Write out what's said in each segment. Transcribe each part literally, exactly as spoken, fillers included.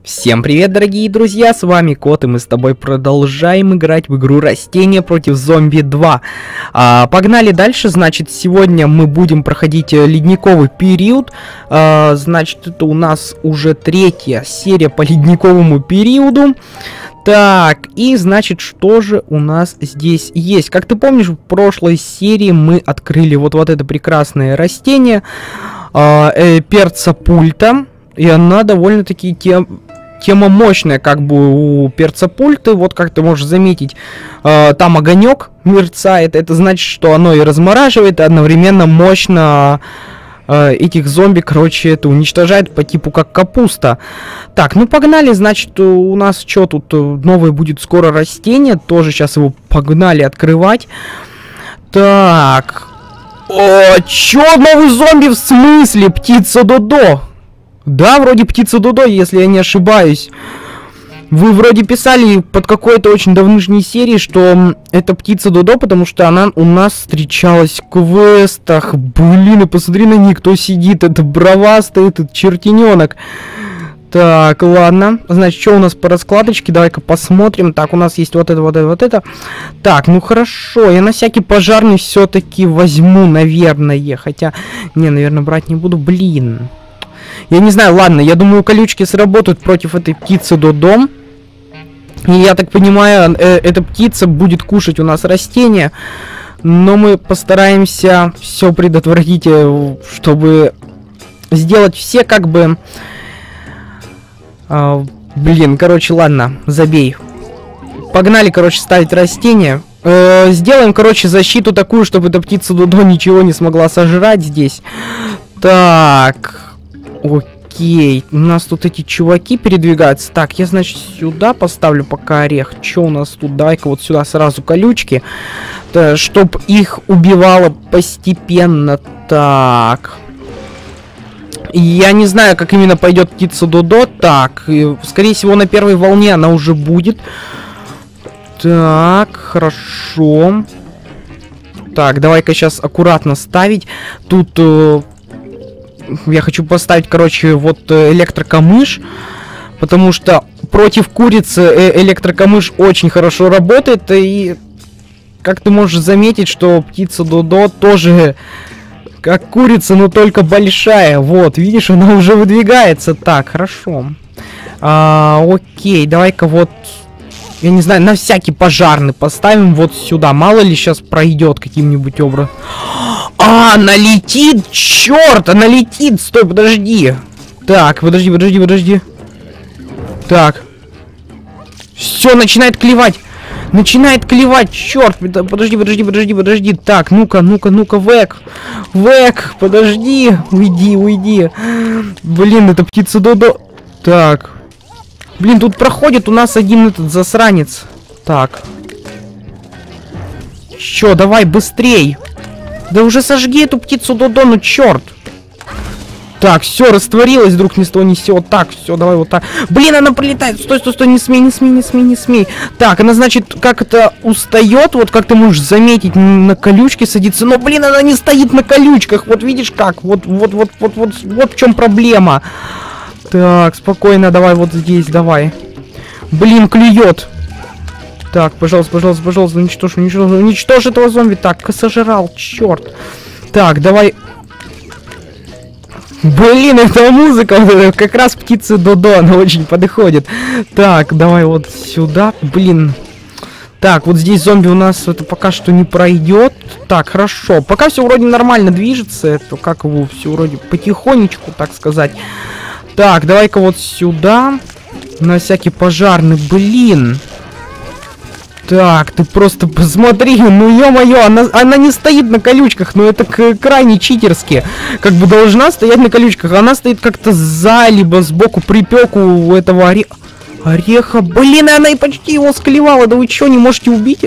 Всем привет, дорогие друзья, с вами Кот, и мы с тобой продолжаем играть в игру Растения против Зомби два. А, погнали дальше, значит, сегодня мы будем проходить ледниковый период. А, значит, это у нас уже третья серия по ледниковому периоду. Так, и значит, что же у нас здесь есть? Как ты помнишь, в прошлой серии мы открыли вот, вот это прекрасное растение, а, э, перца пульта. И она довольно-таки тем... тема мощная, как бы у перца пульты. Вот как ты можешь заметить, э, там огонек мерцает. Это значит, что оно и размораживает, и одновременно мощно э, этих зомби, короче, это уничтожает по типу как капуста. Так, ну погнали, значит, у нас что тут новое будет скоро растение. Тоже сейчас его погнали открывать. Так. О, чё, новый зомби в смысле? Птица Додо. Да, вроде птица Додо, если я не ошибаюсь. Вы вроде писали под какой-то очень давнишней серии, что это птица Додо, потому что она у нас встречалась в квестах. Блин, и посмотри на них, кто сидит. Это бровастый, этот чертененок. Так, ладно. Значит, что у нас по раскладочке? Давай-ка посмотрим. Так, у нас есть вот это, вот это, вот это. Так, ну хорошо. Я на всякий пожарный все-таки возьму, наверное. Хотя, не, наверное, брать не буду. Блин. Я не знаю, ладно, я думаю, колючки сработают против этой птицы Додо. И я так понимаю, э, эта птица будет кушать у нас растения. Но мы постараемся все предотвратить, чтобы сделать все как бы... Э, блин, короче, ладно, забей. Погнали, короче, ставить растения. Э, сделаем, короче, защиту такую, чтобы эта птица Додо ничего не смогла сожрать здесь. Так... Окей, у нас тут эти чуваки передвигаются. Так, я, значит, сюда поставлю пока орех. Что у нас тут? Давай-ка вот сюда сразу колючки, чтобы их убивало постепенно. Так. Я не знаю, как именно пойдет птица Додо. Так, скорее всего, на первой волне она уже будет. Так, хорошо. Так, давай-ка сейчас аккуратно ставить. Тут... Я хочу поставить, короче, вот электрокамыш, потому что против курицы электрокамыш очень хорошо работает, и как ты можешь заметить, что птица Додо тоже как курица, но только большая. Вот, видишь, она уже выдвигается. Так, хорошо. А, окей, давай-ка вот, я не знаю, на всякий пожарный поставим вот сюда. Мало ли сейчас пройдет каким-нибудь образом. А, она летит! Черт, она летит! Стой, подожди! Так, подожди, подожди, подожди. Так. Все, начинает клевать! Начинает клевать! Черт! Подожди, подожди, подожди, подожди. Так, ну-ка, ну-ка, ну-ка, Вэк! Вэк! Подожди! Уйди, уйди! Блин, это птица Додо. Так. Блин, тут проходит у нас один этот засранец. Так. Чё, давай, быстрей! Да уже сожги эту птицу Додо, ну черт! Так, все, растворилась, вдруг ни с того ни с сего. Так, все, давай вот так. Блин, она прилетает. Стой, стой, стой, не смей, не смей, не смей, не смей. Так, она, значит, как это устает, вот как ты можешь заметить, на колючке садится. Но, блин, она не стоит на колючках. Вот видишь как? Вот, вот, вот, вот, вот, вот в чем проблема. Так, спокойно, давай вот здесь, давай. Блин, клюет. Так, пожалуйста, пожалуйста, пожалуйста, уничтожь, уничтожь, уничтожь этого зомби. Так, сожрал, черт. Так, давай. Блин, эта музыка, как раз птица Додо, она очень подходит. Так, давай вот сюда, блин. Так, вот здесь зомби у нас это пока что не пройдет. Так, хорошо. Пока все вроде нормально движется. Это как его все вроде потихонечку, так сказать. Так, давай-ка вот сюда. На всякий пожарный, блин. Так, ты просто посмотри, ну ё-моё, она, она не стоит на колючках, но это крайне читерски. Как бы должна стоять на колючках, она стоит как-то за, либо сбоку припеку у этого оре... ореха. Блин, она и почти его склевала, да вы чё, не можете убить?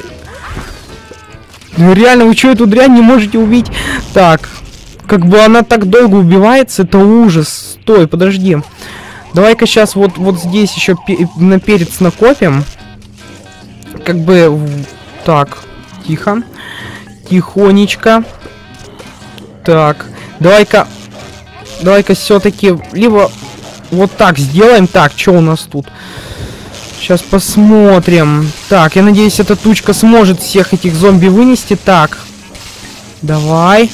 Ну реально, вы чё, эту дрянь не можете убить? Так, как бы она так долго убивается, это ужас. Стой, подожди. Давай-ка сейчас вот, вот здесь еще на перец накопим. Как бы... Так, тихо. Тихонечко. Так, давай-ка... Давай-ка все-таки... Либо... вот так сделаем. Так, что у нас тут? Сейчас посмотрим. Так, я надеюсь, эта тучка сможет всех этих зомби вынести. Так, давай.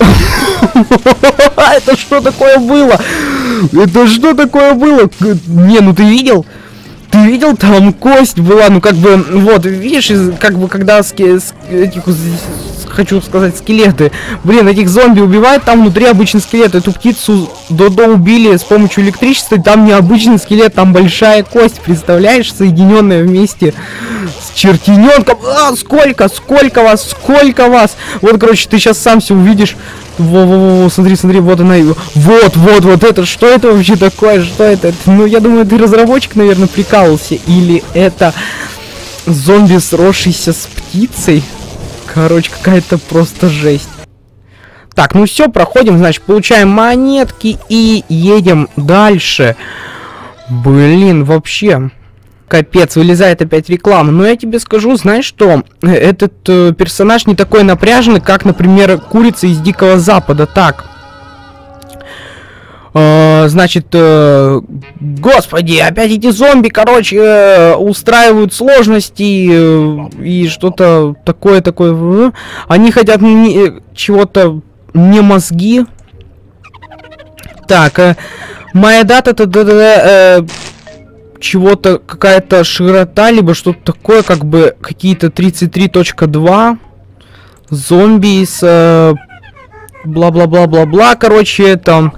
Это что такое было? Это что такое было? Не, ну ты видел? Ты видел, там кость была, ну как бы, вот, видишь, как бы, когда ски, с, этих, хочу сказать, скелеты, блин, этих зомби убивают, там внутри обычный скелет, эту птицу Додо убили с помощью электричества, там не обычный скелет, там большая кость, представляешь, соединенная вместе с чертененком. А, сколько, сколько вас, сколько вас, вот, короче, ты сейчас сам все увидишь. Во-во-во, смотри, смотри, вот она. Вот, вот, вот это. Что это вообще такое? Что это? это? Ну, я думаю, ты разработчик, наверное, прикалывался. Или это зомби, сросшийся с птицей? Короче, какая-то просто жесть. Так, ну все, проходим, значит, получаем монетки и едем дальше. Блин, вообще... Капец, вылезает опять реклама. Но я тебе скажу, знаешь что? Этот э, персонаж не такой напряженный, как, например, курица из Дикого Запада. Так. Э, значит, э, господи, опять эти зомби, короче, э, устраивают сложности э, и что-то такое-такое. Э, они хотят не, чего-то, не мозги. Так, э, моя дата-то... Э, чего-то, какая-то широта, либо что-то такое, как бы какие-то тридцать три точка два зомби с э, бла-бла-бла-бла-бла, короче, там.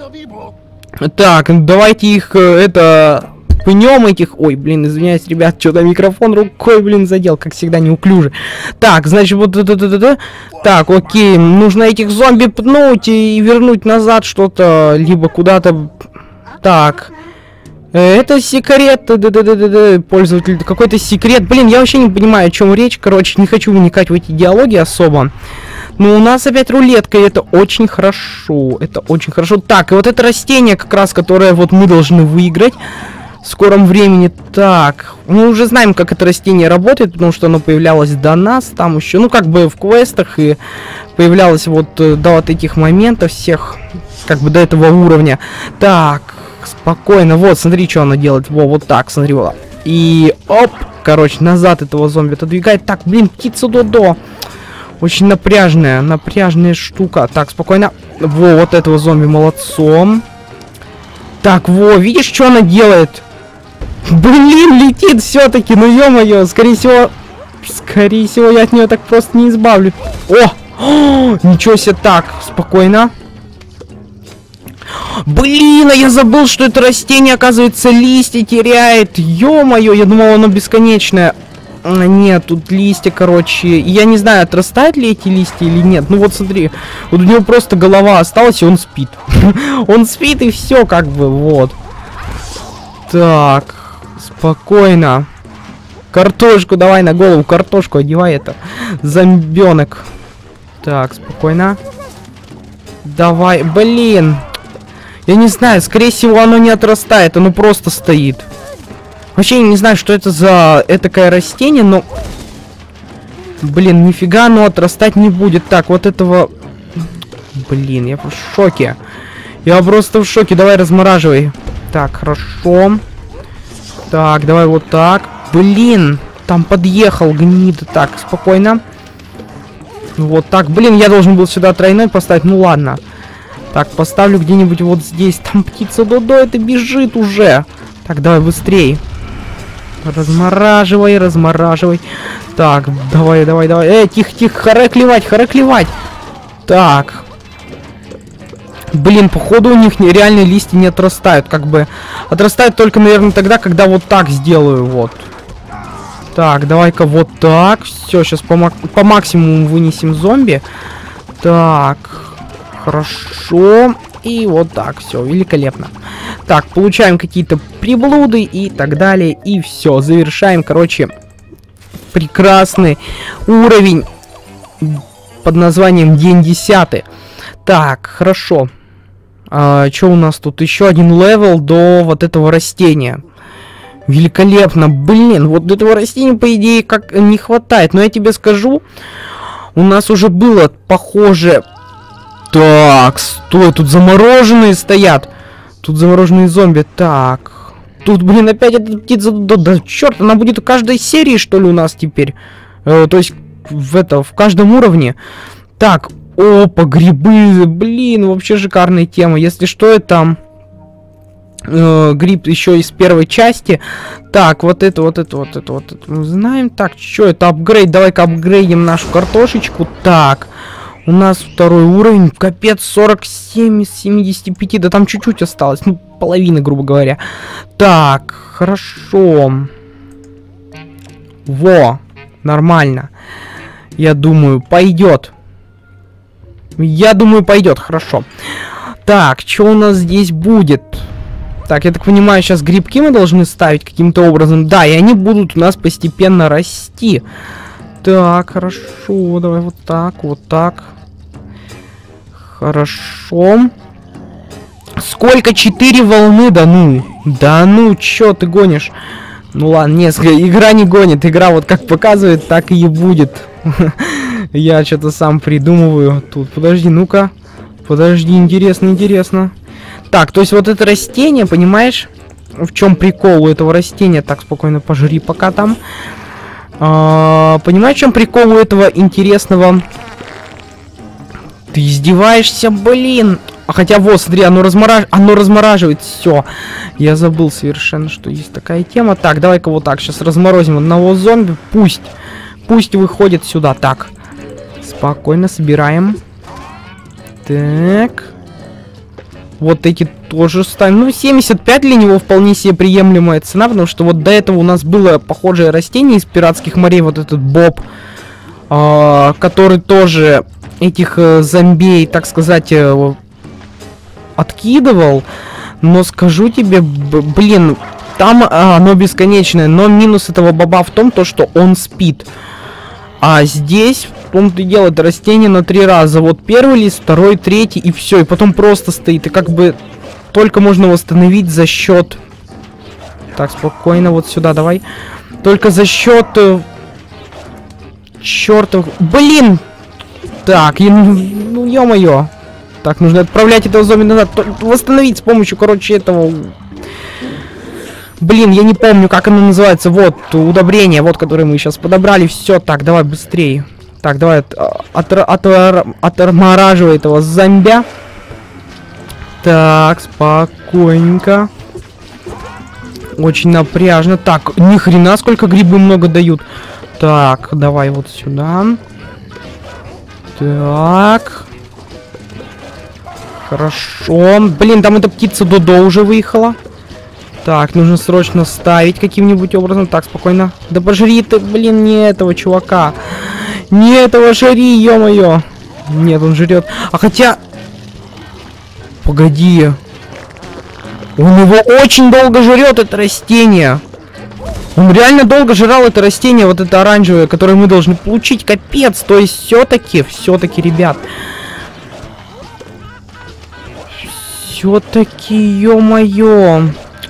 Так, давайте их, э, это, пнем этих, ой, блин, извиняюсь, ребят, что-то микрофон рукой, блин, задел, как всегда, неуклюже. Так, значит, вот это, это, это, так, окей, нужно этих зомби пнуть и вернуть назад что-то, либо куда-то, так... Это секрет, да-да-да-да, пользователь, какой-то секрет. Блин, я вообще не понимаю, о чем речь. Короче, не хочу вникать в эти диалоги особо. Но у нас опять рулетка, и это очень хорошо. Это очень хорошо. Так, и вот это растение, как раз, которое вот мы должны выиграть в скором времени. Так, мы уже знаем, как это растение работает, потому что оно появлялось до нас. Там еще, ну, как бы в квестах, и появлялось вот до вот этих моментов всех, как бы до этого уровня. Так. Спокойно, вот, смотри, что она делает. Во, вот так, смотри, вот. И оп, короче, назад этого зомби отодвигает. Так, блин, птица Додо. Очень напряжная, напряжная штука. Так, спокойно. Во, вот этого зомби молодцом. Так, во, видишь, что она делает? Блин, летит все-таки, ну ё-моё, скорее всего... Скорее всего, я от нее так просто не избавлюсь. О! О! Ничего себе, так, спокойно. Блин, а я забыл, что это растение, оказывается, листья теряет. Ё-моё, я думал, оно бесконечное. А, нет, тут листья, короче. Я не знаю, отрастают ли эти листья или нет. Ну вот смотри, вот у него просто голова осталась, и он спит. Он спит, и все, как бы, вот. Так, спокойно. Картошку давай на голову, картошку одевай это. Зомбёнок. Так, спокойно. Давай, блин. Я не знаю, скорее всего, оно не отрастает, оно просто стоит. Вообще, я не знаю, что это за этакое растение, но... Блин, нифига оно отрастать не будет. Так, вот этого... Блин, я в шоке. Я просто в шоке. Давай, размораживай. Так, хорошо. Так, давай вот так. Блин, там подъехал гнида. Так, спокойно. Вот так. Блин, я должен был сюда тройной поставить. Ну ладно. Так, поставлю где-нибудь вот здесь. Там птица Додо, это бежит уже. Так, давай быстрей. Размораживай, размораживай. Так, давай, давай, давай. Эй, тихо, тихо, харе клевать, харе клевать. Так. Блин, походу у них реальные листья не отрастают. Как бы отрастают только, наверное, тогда, когда вот так сделаю. Вот. Так, давай-ка вот так. Все, сейчас по, мак по максимуму вынесем зомби. Так. Хорошо. И вот так, все, великолепно. Так, получаем какие-то приблуды и так далее. И все, завершаем, короче, прекрасный уровень под названием День десятый. Так, хорошо. А, что у нас тут? Еще один левел до вот этого растения. Великолепно. Блин, вот этого растения, по идее, как не хватает. Но я тебе скажу, у нас уже было похоже... Так, стой, тут замороженные стоят. Тут замороженные зомби. Так. Тут, блин, опять эта птица. Да, да черт, она будет в каждой серии, что ли, у нас теперь. Э, то есть, в это, в каждом уровне. Так, опа, грибы. Блин, вообще шикарная тема. Если что, это э, гриб еще из первой части. Так, вот это, вот это, вот это, вот это. Мы знаем. Так, что это? Апгрейд. Давай-ка апгрейдим нашу картошечку. Так. У нас второй уровень, капец, сорок семь из семидесяти пяти, да там чуть-чуть осталось, ну, половина, грубо говоря. Так, хорошо. Во, нормально. Я думаю, пойдет. Я думаю, пойдет, хорошо. Так, что у нас здесь будет? Так, я так понимаю, сейчас грибки мы должны ставить каким-то образом. Да, и они будут у нас постепенно расти. Так, хорошо, давай вот так, вот так. Хорошо. Сколько? Четыре волны? Да ну. Да ну, чё ты гонишь? Ну ладно, нет, игра не гонит. Игра вот как показывает, так и будет. Я что-то сам придумываю. Тут, подожди, ну-ка. Подожди, интересно, интересно. Так, то есть вот это растение, понимаешь? В чем прикол у этого растения? Так, спокойно пожри пока там. А, понимаешь, в чем прикол у этого интересного? Ты издеваешься, блин. А хотя вот, смотри, оно, размораж... оно размораживает все. Я забыл совершенно, что есть такая тема. Так, давай-ка вот так. Сейчас разморозим одного зомби. Пусть. Пусть выходит сюда. Так. Спокойно собираем. Так. Вот эти тоже ставим. Ну, семьдесят пять для него вполне себе приемлемая цена, потому что вот до этого у нас было похожее растение из пиратских морей, вот этот Боб, э, который тоже этих э, зомбей, так сказать, э, откидывал. Но скажу тебе, блин, там э, оно бесконечное, но минус этого боба в том, то, что он спит. А здесь, в том-то и дело, это растение на три раза. Вот первый лист, второй, третий, и все. И потом просто стоит. И как бы только можно восстановить за счет... Так, спокойно, вот сюда давай. Только за счет... Э... Чертов... Блин! Так, я... ну ё-моё. Так, нужно отправлять этого зомби назад. Восстановить с помощью, короче, этого... Блин, я не помню, как оно называется. Вот, удобрение, вот, которое мы сейчас подобрали. Все, так, давай быстрее. Так, давай от, от, от, от, отмораживай этого зомбя. Так, спокойненько. Очень напряжно. Так, ни хрена сколько грибы много дают. Так, давай вот сюда. Так. Хорошо. Блин, там эта птица Додо уже выехала. Так, нужно срочно ставить каким-нибудь образом. Так, спокойно. Да пожри ты, блин, не этого чувака. Не этого жри, ё-моё. Нет, он жрет. А хотя... Погоди. Он его очень долго жрет, это растение. Он реально долго жрал это растение, вот это оранжевое, которое мы должны получить. Капец. То есть все-таки, все-таки, ребят. Все-таки, ё-моё.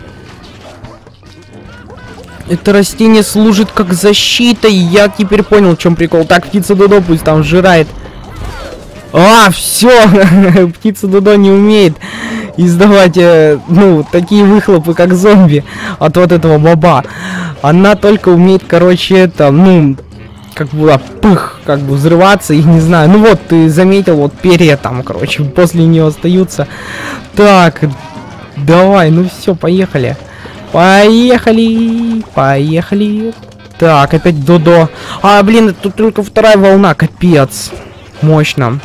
Это растение служит как защита, и я теперь понял, в чем прикол. Так, птица Додо пусть там жирает. А, все, птица Додо не умеет издавать, э, ну, такие выхлопы, как зомби от вот этого боба. Она только умеет, короче, это, ну, как бы, пых, как бы взрываться, и не знаю. Ну вот, ты заметил, вот перья там, короче, после нее остаются. Так, давай, ну все, поехали. Поехали, поехали. Так, опять Додо. А, блин, это тут только вторая волна, капец. Мощно.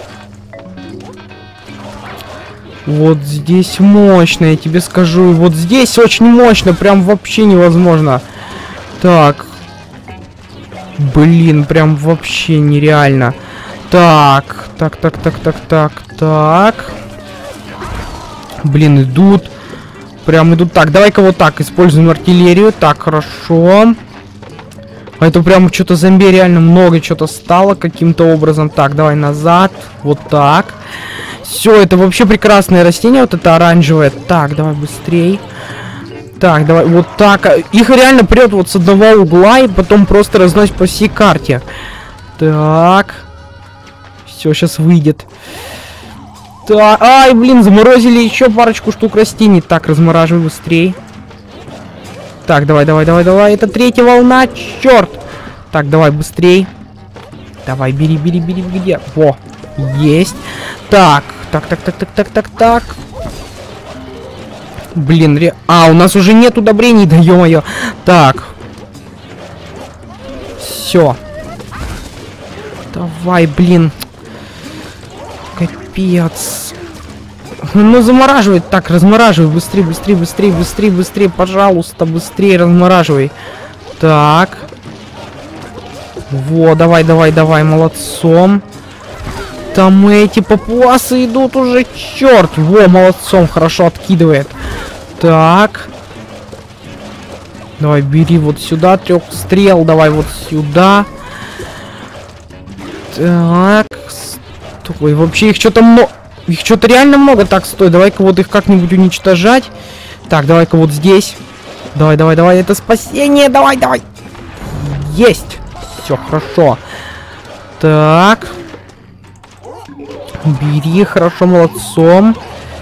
Вот здесь мощно, я тебе скажу. Вот здесь очень мощно, прям вообще невозможно. Так. Блин, прям вообще нереально. Так, так, так, так, так, так, так. Блин, идут. Прям идут. Так, давай-ка вот так используем артиллерию. Так, хорошо. А это прям что-то зомби реально много что-то стало каким-то образом. Так, давай назад. Вот так. Все, это вообще прекрасное растение. Вот это оранжевое. Так, давай быстрей. Так, давай вот так. Их реально прет вот с одного угла и потом просто разносит по всей карте. Так. Все, сейчас выйдет. Так, ай, блин, заморозили еще парочку штук растений. Так, размораживай быстрей. Так, давай, давай, давай, давай. Это третья волна, черт. Так, давай, быстрей. Давай, бери, бери, бери, где? Во, есть. Так, так, так, так, так, так, так, так. Блин, ре... А, у нас уже нет удобрений, да ё-моё. Так. Все. Давай, блин. Капец. Ну, замораживай. Так, размораживай. Быстрее, быстрее, быстрее, быстрее, быстрее. Пожалуйста, быстрее размораживай. Так. Во, давай, давай, давай. Молодцом. Там эти папуасы идут уже. Черт. Во, молодцом. Хорошо откидывает. Так. Давай, бери вот сюда. Трех стрел. Давай вот сюда. Так. Стой. Вообще их что-то много. Их что-то реально много. Так, стой. Давай-ка вот их как-нибудь уничтожать. Так, давай-ка вот здесь. Давай, давай, давай. Это спасение. Давай, давай. Есть. Все, хорошо. Так. Бери, хорошо, молодцом.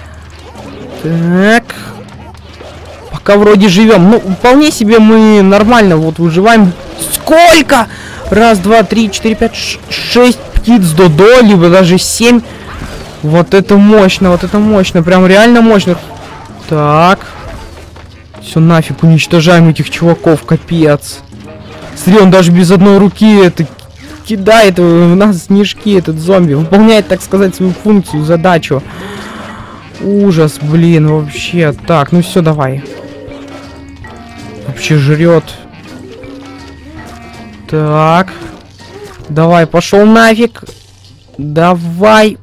Так. Пока вроде живем. Ну, вполне себе мы нормально вот выживаем. Сколько? Раз, два, три, четыре, пять, шесть птиц до-до, либо даже семь. Вот это мощно, вот это мощно. Прям реально мощно. Так. Все, нафиг, уничтожаем этих чуваков, капец. Смотри, он даже без одной руки это кидает в нас снежки, этот зомби. Выполняет, так сказать, свою функцию, задачу. Ужас, блин, вообще. Так, ну все, давай. Вообще жрет. Так. Давай, пошел нафиг. Давай.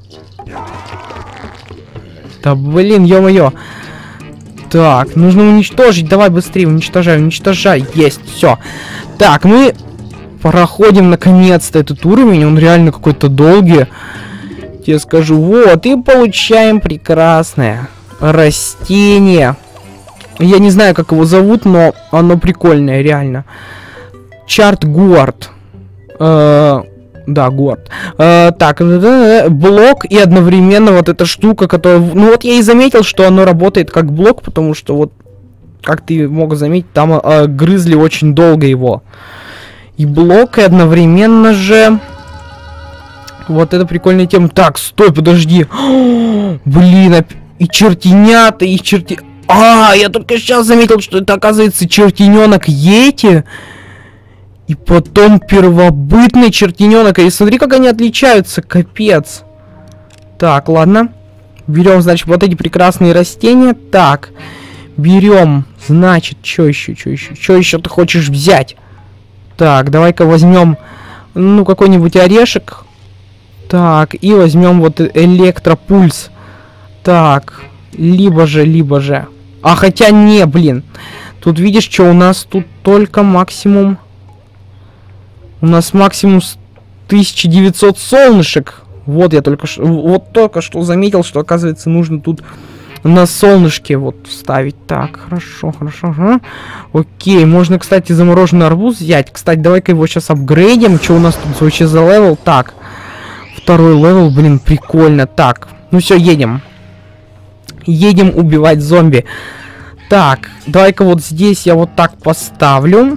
Да блин, ё-моё. Так, нужно уничтожить. Давай быстрее, уничтожай, уничтожай. Есть, все. Так, мы проходим наконец-то этот уровень. Он реально какой-то долгий. Я скажу, вот, и получаем прекрасное растение. Я не знаю, как его зовут, но оно прикольное, реально. Чарт Гуард. Э, да, Гуард. Э, так, блок и одновременно вот эта штука, которая... Ну вот я и заметил, что оно работает как блок, потому что вот, как ты мог заметить, там э, грызли очень долго его. И блок, и одновременно же... Вот это прикольная тема. Так, стой, подожди. О, блин, и чертенята, и черти... А, я только сейчас заметил, что это, оказывается, чертененок Йети. И потом первобытный чертененок. И смотри, как они отличаются, капец. Так, ладно. Берем, значит, вот эти прекрасные растения. Так, берем, значит, что еще, что еще, что еще ты хочешь взять? Так, давай-ка возьмем, ну, какой-нибудь орешек. Так, и возьмем вот электропульс. Так, либо же, либо же. А, хотя не, блин. Тут видишь, что у нас тут только максимум... У нас максимум тысяча девятьсот солнышек. Вот я только что... Вот только что заметил, что, оказывается, нужно тут на солнышке вот ставить. Так, хорошо, хорошо. Ага. Окей, можно, кстати, замороженный арбуз взять. Кстати, давай-ка его сейчас апгрейдим. Что у нас тут вообще за левел? Так, второй левел, блин, прикольно. Так, ну все, едем. Едем убивать зомби. Так, давай-ка вот здесь я вот так поставлю.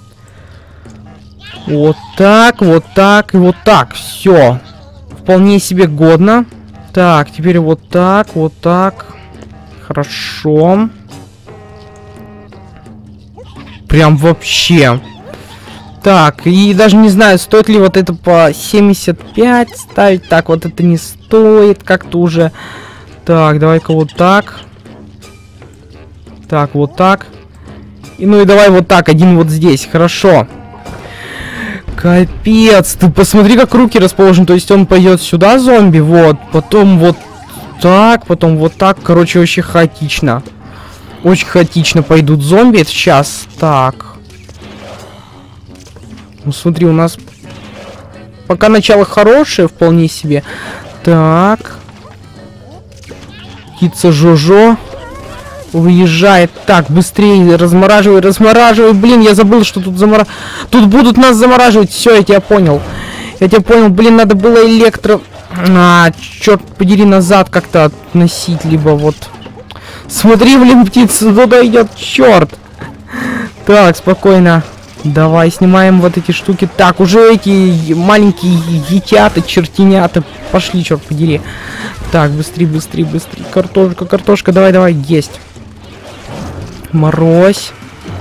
Вот так, вот так и вот так. Все. Вполне себе годно. Так, теперь вот так, вот так. Хорошо. Прям вообще. Так, и даже не знаю, стоит ли вот это по семьдесят пять ставить. Так, вот это не стоит как-то уже. Так, давай-ка вот так. Так, вот так. И ну и давай вот так, один вот здесь. Хорошо. Капец, ты посмотри, как руки расположены. То есть он пойдет сюда, зомби, вот. Потом вот так, потом вот так. Короче, очень хаотично. Очень хаотично пойдут зомби сейчас. Так. Ну смотри, у нас пока начало хорошее, вполне себе. Так. Птица Жожо выезжает. Так, быстрее размораживай, размораживай. Блин, я забыл, что тут замора... Тут будут нас замораживать. Все, я тебя понял. Я тебя понял. Блин, надо было электро... А, черт подери, назад как-то относить, либо вот... Смотри, блин, птица туда идет, черт! Так, спокойно. Давай, снимаем вот эти штуки. Так, уже эти маленькие етята, чертенята пошли, черт подери. Так, быстрее, быстрее, быстрее. Картошка, картошка, давай, давай, есть. Морозь.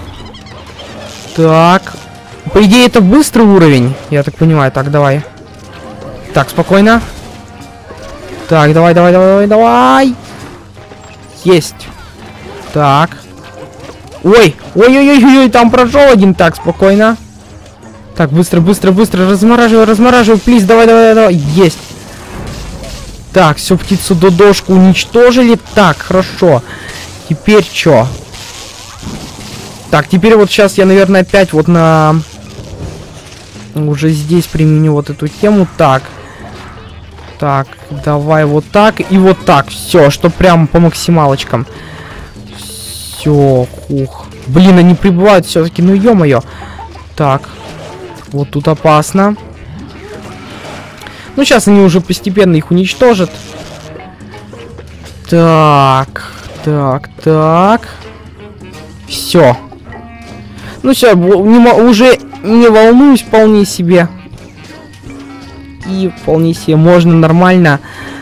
Так. По идее, это быстрый уровень, я так понимаю. Так, давай. Так, спокойно. Так, давай, давай, давай, давай. Есть. Так. Ой, ой-ой-ой-ой, там прошел один. Так, спокойно. Так, быстро, быстро, быстро. Размораживай, размораживай, плиз. Давай, давай, давай. Есть. Так, все, птицу Додошку уничтожили. Так, хорошо. Теперь что? Так, теперь вот сейчас я, наверное, опять вот на... Уже здесь применю вот эту тему. Так. Так, давай вот так и вот так. Все, что прям по максималочкам. Все, хух. Блин, они прибывают все-таки, ну ё-моё. Так, вот тут опасно. Ну, сейчас они уже постепенно их уничтожат. Так, так, так. Все. Ну все, уже не волнуюсь вполне себе. И вполне себе можно нормально.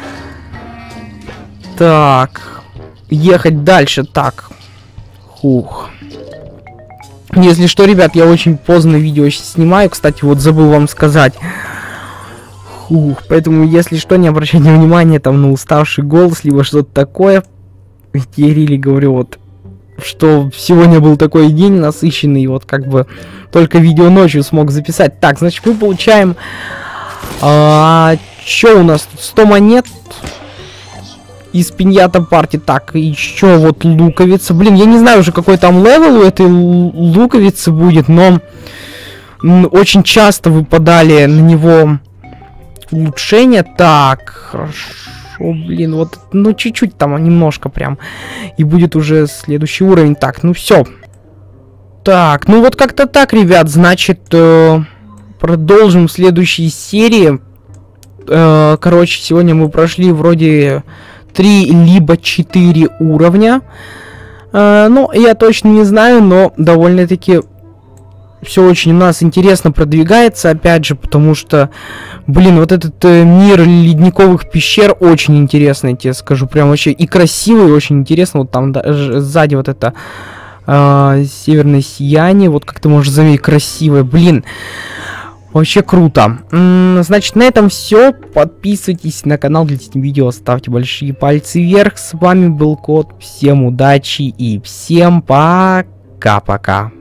Так. Ехать дальше. Так. Хух. Если что, ребят, я очень поздно видео снимаю. Кстати, вот забыл вам сказать. Хух. Поэтому, если что, не обращайте внимания там на уставший голос, либо что-то такое. Я Рили говорю, вот, что сегодня был такой день насыщенный. И вот как бы только видео ночью смог записать. Так, значит, мы получаем... А, чё у нас тут? сто монет из пиньята парти. Так, еще вот луковица. Блин, я не знаю уже, какой там левел у этой луковицы будет, но очень часто выпадали на него улучшения. Так, хорошо, блин, вот, ну чуть-чуть там, немножко прям. И будет уже следующий уровень. Так, ну все. Так, ну вот как-то так, ребят, значит... Э Продолжим в следующей серии. Э, короче, сегодня мы прошли вроде три либо четыре уровня. Э, ну, я точно не знаю, но довольно-таки все очень у нас интересно продвигается. Опять же, потому что, блин, вот этот э, мир ледниковых пещер очень интересный, я тебе скажу. Прям вообще и красивый, и очень интересно. Вот там даже сзади вот это э, северное сияние. Вот как ты можешь заметить, красивое. Блин. Вообще круто. М-м, значит, на этом все. Подписывайтесь на канал для этих видео, ставьте большие пальцы вверх. С вами был Кот. Всем удачи и всем пока-пока.